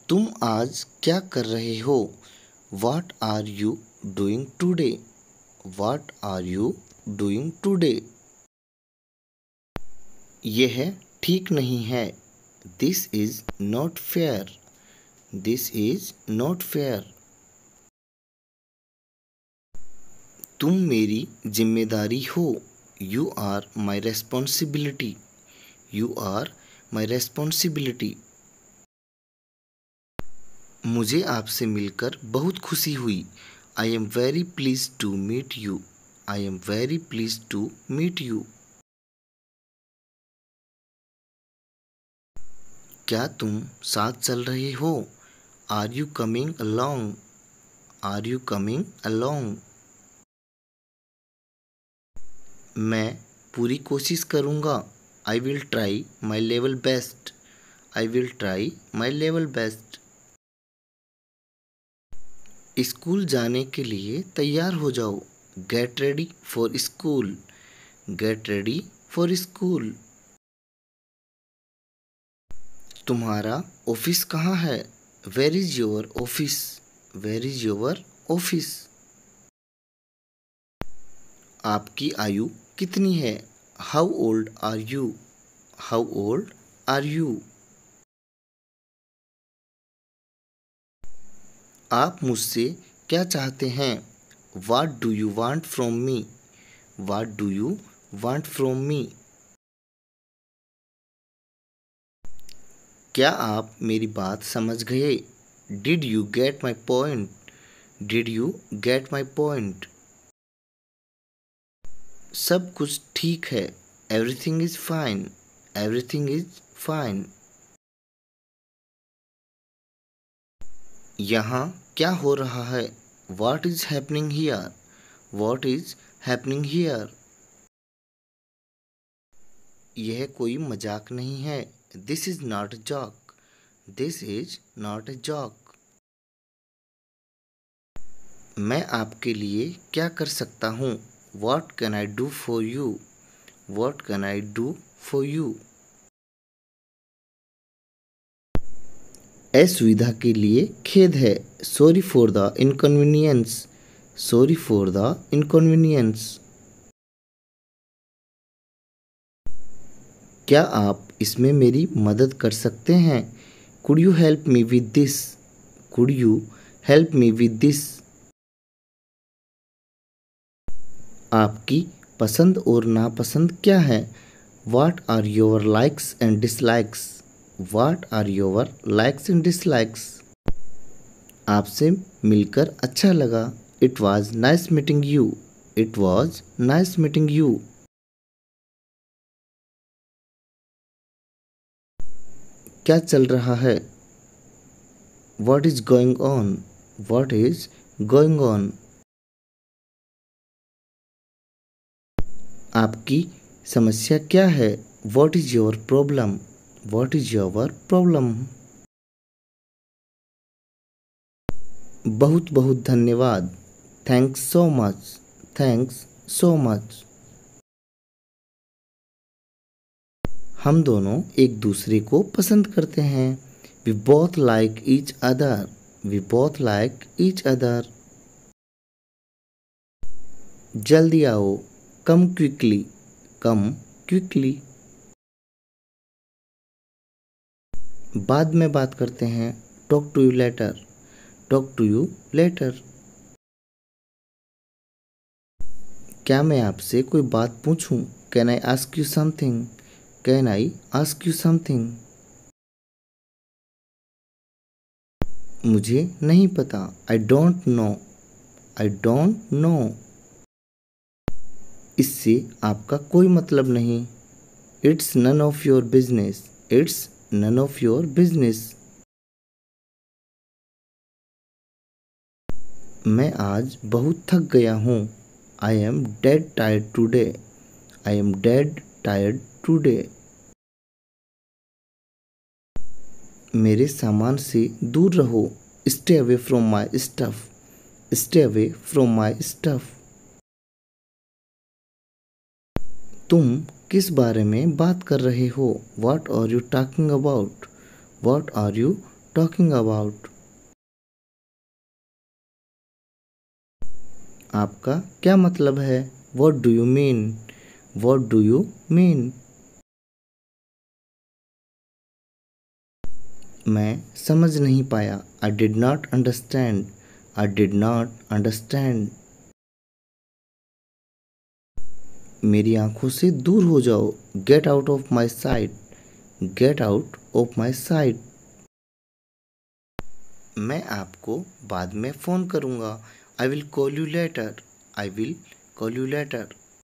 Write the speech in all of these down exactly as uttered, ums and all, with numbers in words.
तुम आज क्या कर रहे हो? What are you doing today? What are you doing today? यह ठीक नहीं है. This is not fair. This is not fair. तुम मेरी जिम्मेदारी हो. You are my responsibility. You are my responsibility. मुझे आपसे मिलकर बहुत खुशी हुई. I am very pleased to meet you. I am very pleased to meet you. क्या तुम साथ चल रहे हो? Are you coming along? Are you coming along? मैं पूरी कोशिश करूँगा. I will try my level best. I will try my level best. School जाने के लिए तैयार हो जाओ. Get ready for school. Get ready for school. तुम्हारा ऑफिस कहाँ है? Where is your office? Where is your office? आपकी आयु कितनी है? How old are you? How old are you? आप मुझसे क्या चाहते हैं? What do you want from me? What do you want from me? क्या आप मेरी बात समझ गए? Did you get my point? Did you get my point? सब कुछ ठीक है. Everything is fine. Everything is fine. यहाँ क्या हो रहा है? What is happening here? What is happening here? यह कोई मजाक नहीं है. This is not a joke. This is not a joke. मैं आपके लिए क्या कर सकता हूँ? What can I do for you? What can I do for you? असुविधा के लिए खेद है. Sorry for the inconvenience. Sorry for the inconvenience. क्या आप इसमें मेरी मदद कर सकते हैं? Could you help me with this? Could you help me with this? आपकी पसंद और नापसंद क्या है? What are your likes and dislikes? What are your likes and dislikes? आपसे मिलकर अच्छा लगा. It was nice meeting you. It was nice meeting you. क्या चल रहा है? What is going on? What is going on? आपकी समस्या क्या है? What is your problem? What is your problem? बहुत बहुत धन्यवाद. Thanks so much. Thanks so much. हम दोनों एक दूसरे को पसंद करते हैं. We both like each other. We both like each other. जल्दी आओ. Come quickly. Come quickly. बाद में बात करते हैं. Talk to you later. Talk to you later. क्या मैं आपसे कोई बात पूछूं? Can I ask you something? Can I ask you something? मुझे नहीं पता. I don't know. I don't know. इससे आपका कोई मतलब नहीं. It's none of your business. It's none of your business. मैं आज बहुत थक गया हूँ. I am dead tired today. I am dead tired today. मेरे सामान से दूर रहो. Stay away from my stuff. Stay away from my stuff. तुम किस बारे में बात कर रहे हो? What are you talking about? What are you talking about? आपका क्या मतलब है? What do you mean? What do you mean? मैं समझ नहीं पाया। I did not understand. I did not understand. मेरी आंखों से दूर हो जाओ। Get out of my sight. Get out of my sight. मैं आपको बाद में फ़ोन करूँगा। I will call you later. I will call you later.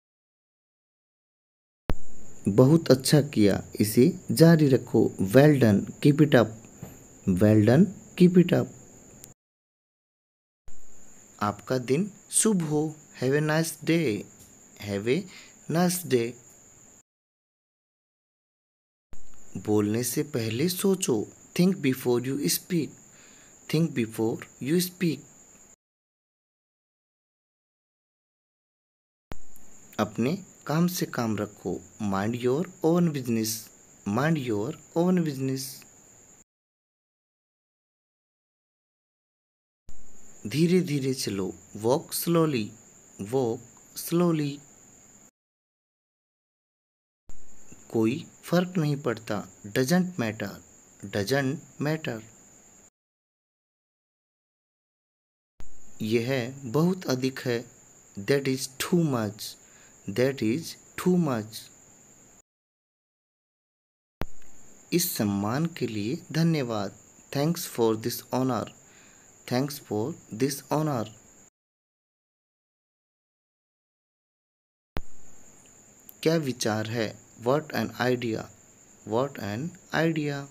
बहुत अच्छा किया, इसे जारी रखो। Well done. Keep it up. Well done. Keep it up. आपका दिन शुभ हो। Have a nice day. Have a nice day. बोलने से पहले सोचो। Think before you speak. Think before you speak. अपने काम से काम रखो। Mind your own business. Mind your own business. धीरे धीरे चलो। Walk slowly. Walk slowly. कोई फर्क नहीं पड़ता। Doesn't matter. Doesn't matter. यह बहुत अधिक है। That is too much. That is too much. इस सम्मान के लिए धन्यवाद। Thanks for this honor. Thanks for this honor. क्या विचार है? What an idea. What an idea.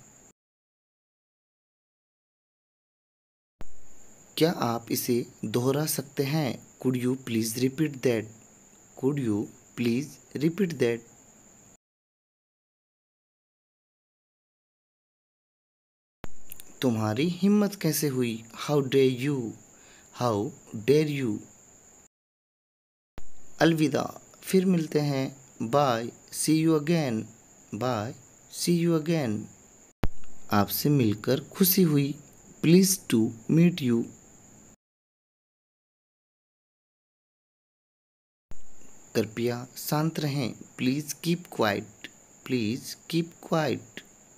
क्या आप इसे दोहरा सकते हैं? Could you please repeat that? Could you please repeat that? तुम्हारी हिम्मत कैसे हुई? How dare you? How dare you? अलविदा, फिर मिलते हैं। Bye. See you again. Bye. See you again. आपसे मिलकर खुशी हुई। Pleased to meet you. कृपया शांत रहें। Please keep quiet. Please keep quiet.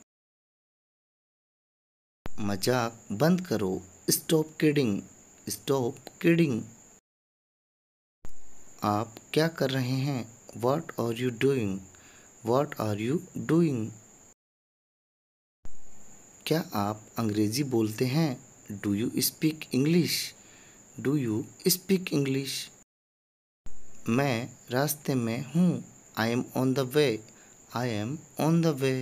मजाक बंद करो। Stop kidding. Stop kidding. आप क्या कर रहे हैं? What are you doing? What are you doing? क्या आप अंग्रेजी बोलते हैं? Do you speak English? Do you speak English? मैं रास्ते में हूँ। I am on the way. I am on the way.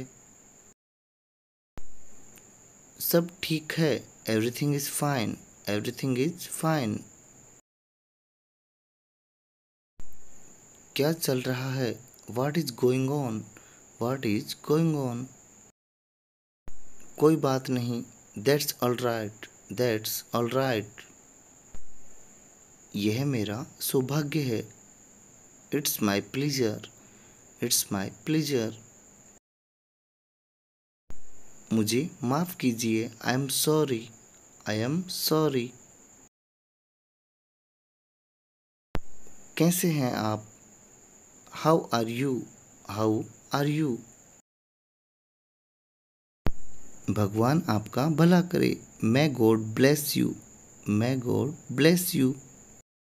सब ठीक है। Everything is fine. Everything is fine. क्या चल रहा है? What is going on? What is going on? कोई बात नहीं। That's all right. That's all right. यह मेरा सौभाग्य है। It's my pleasure. It's my pleasure. मुझे माफ़ कीजिए। I am sorry. I am sorry. कैसे हैं आप? How are you? How are you? भगवान आपका भला करे। May God bless you. May God bless you.